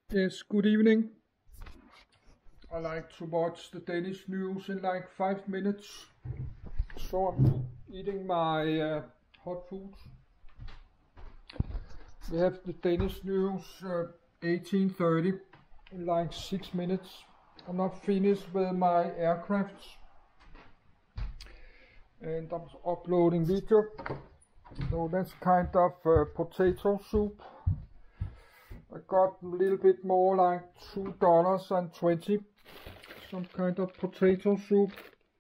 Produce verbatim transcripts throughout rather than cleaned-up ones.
Yes, good evening. I like to watch the Danish news in like five minutes. So I'm eating my uh, hot food. We have the Danish news uh, eighteen thirty in like six minutes. I'm not finished with my aircrafts. And I'm uploading video. So that's kind of uh, potato soup. I got a little bit more like two dollars and twenty. Some kind of potato soup.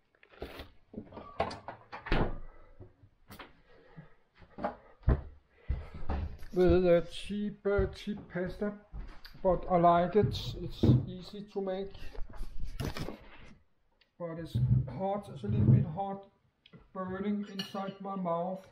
With a cheap, uh, cheap pasta, but I like it. It's easy to make, but it's hot. It's a little bit hot, burning inside my mouth.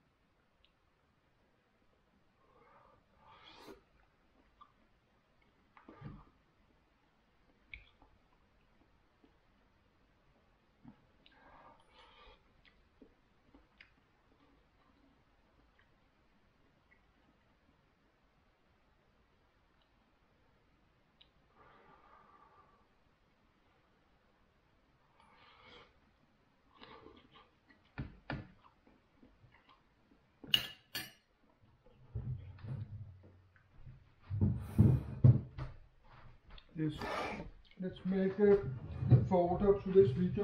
Yes, let's make a, a folder to this video.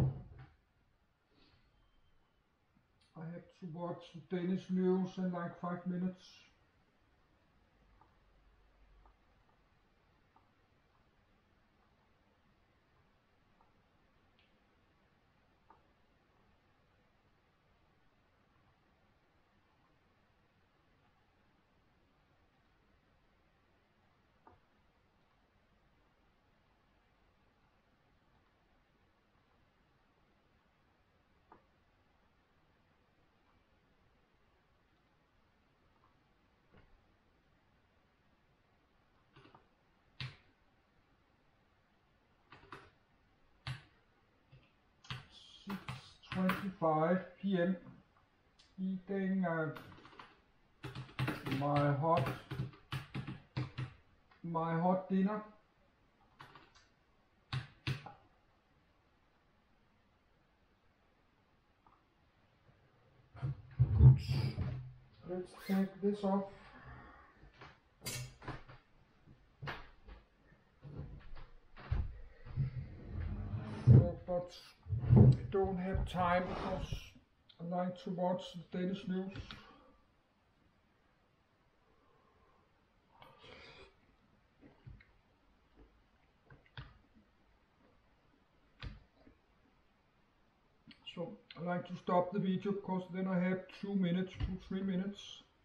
I have to watch Danish news in like five minutes. six twenty-five p m Eating uh, my hot my hot dinner. Good. Let's take this off. But I don't have time because I like to watch the Danish news. So I like to stop the video because then I have two minutes, two, three minutes